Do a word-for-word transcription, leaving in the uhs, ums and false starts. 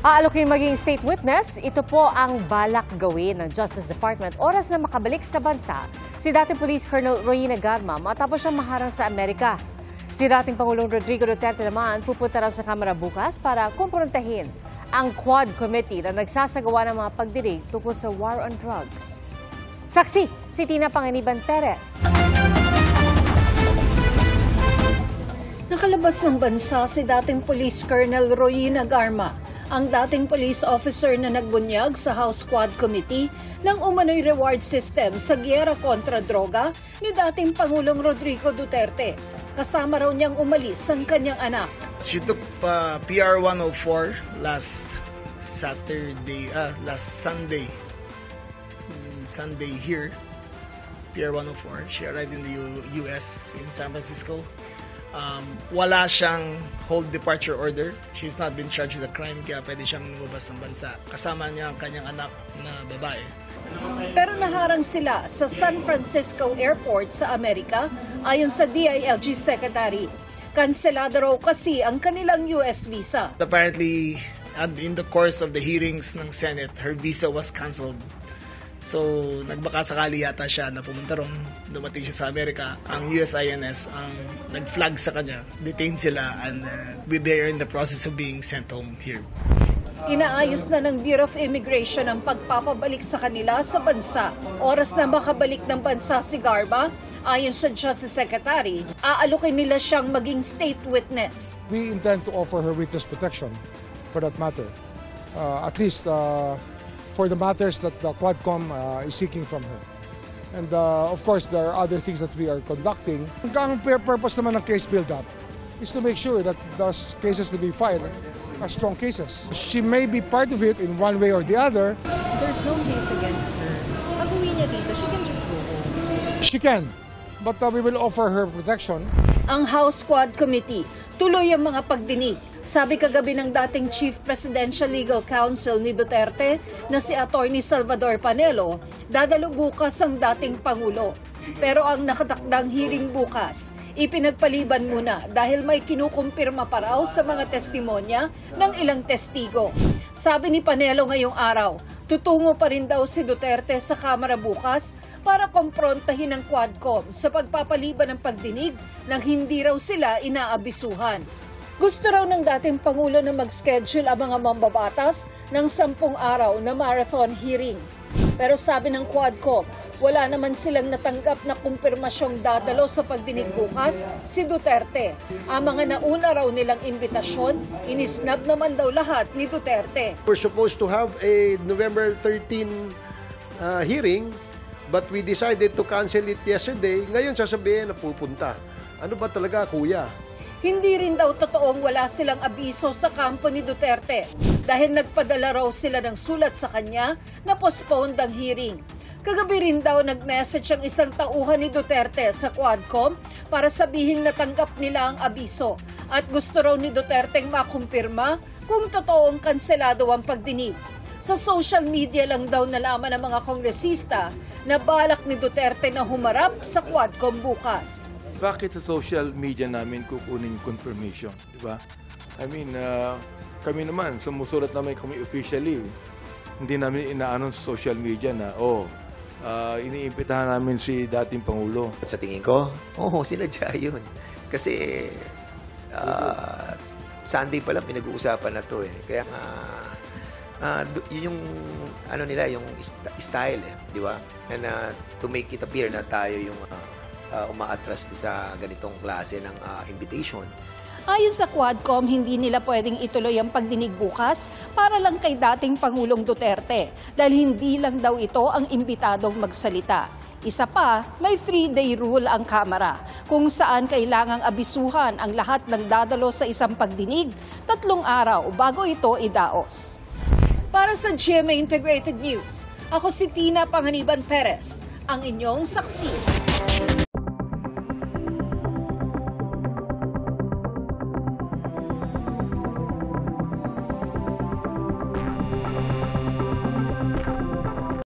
Aalokin maging state witness, ito po ang balak gawin ng Justice Department oras na makabalik sa bansa si dating Police Colonel Royina Garma matapos siyang maharang sa Amerika. Si dating Pangulong Rodrigo Duterte naman pupunta raw sa Kamara bukas para kumprontahin ang Quad Committee na nagsasagawa ng mga pagdinig tungkol sa war on drugs. Saksi, si Tina Panganiban Perez. Nakalabas ng bansa si dating Police Colonel Royina Garma, ang dating police officer na nagbunyag sa House Quad Committee ng umano'y reward system sa giyera kontra droga ni dating Pangulong Rodrigo Duterte. Kasama raw niyang umalis ang kanyang anak. She took uh, P R one oh four last Saturday, uh, last Sunday. Sunday here, P R one oh four. She arrived in the U S in San Francisco. Um, wala siyang hold departure order. She's not been charged with a crime, kaya pwede siyang lumabas ng bansa. Kasama niya ang kanyang anak na babae. Pero naharang sila sa San Francisco Airport sa Amerika ayon sa D I L G Secretary. Kanselado raw kasi ang kanilang U S visa. Apparently, in the course of the hearings ng Senate, her visa was canceled. So, nagbaka sakali yata siya na pumunta ron, dumating siya sa Amerika. Ang U S I N S ang nag-flag sa kanya, detained sila, and uh, they are in the process of being sent home here. Inaayos na ng Bureau of Immigration ang pagpapabalik sa kanila sa bansa. Oras na makabalik ng bansa si Garma, ayon sa Justice Secretary, aalukin nila siyang maging state witness. We intend to offer her witness protection for that matter. Uh, at least uh, for the matters that the Quadcom uh, is seeking from her. And uh, of course, there are other things that we are conducting. Ang purpose naman ng case build-up is to make sure that those cases to be filed are strong cases. She may be part of it in one way or the other. There's no case against her. Pag uwi niya dito, she can just go home. She can, but uh, we will offer her protection. Ang House Quad Committee, tuloy ang mga pagdinig. Sabi kagabi ng dating Chief Presidential Legal Counsel ni Duterte na si Attorney Salvador Panelo, dadalo bukas ang dating Pangulo. Pero ang nakatakdang hearing bukas, ipinagpaliban muna dahil may kinukumpirma pa raw sa mga testimonya ng ilang testigo. Sabi ni Panelo ngayong araw, tutungo pa rin daw si Duterte sa Kamara bukas para komprontahin ng Quadcom sa pagpapaliban ng pagdinig nang hindi raw sila inaabisuhan. Gusto raw ng dating Pangulo na mag-schedule ang mga mambabatas ng sampung araw na marathon hearing. Pero sabi ng Quadcom, wala naman silang natanggap na kumpirmasyong dadalo sa pagdinig bukas si Duterte. Ang mga nauna raw nilang imbitasyon, inisnab naman daw lahat ni Duterte. We're supposed to have a November thirteenth uh, hearing, but we decided to cancel it yesterday. Ngayon sasabihin na pupunta. Ano ba talaga, kuya? Hindi rin daw totoong wala silang abiso sa kampo ni Duterte dahil nagpadala raw sila ng sulat sa kanya na postponed ang hearing. Kagabi rin daw nag-message ang isang tauhan ni Duterte sa Quadcom para sabihin natanggap nila ang abiso at gusto raw ni Duterte makumpirma kung totoong kanselado ang pagdinig. Sa social media lang daw nalaman ng mga kongresista na balak ni Duterte na humarap sa Quadcom bukas. Bakit sa social media namin kukunin confirmation, di ba? I mean, uh, kami naman, sumusulat naman kami officially. Hindi namin inaano sa social media na, oh, uh, iniimbitahan namin si dating Pangulo. Sa tingin ko, oo, oh, sila dyan yun. Kasi, uh, Sunday pa lang pinag-uusapan na to eh. Kaya nga, uh, yun yung, ano nila, yung style eh, di ba? And uh, to make it appear na tayo yung, uh, Uh, umaatras sa ganitong klase ng uh, invitation. Ayon sa Quadcom, hindi nila pwedeng ituloy ang pagdinig bukas para lang kay dating Pangulong Duterte dahil hindi lang daw ito ang imbitadong magsalita. Isa pa, may three-day rule ang Kamara kung saan kailangang abisuhan ang lahat ng dadalo sa isang pagdinig tatlong araw bago ito idaos. Para sa G M A Integrated News, ako si Tina Panganiban Perez, ang inyong saksi.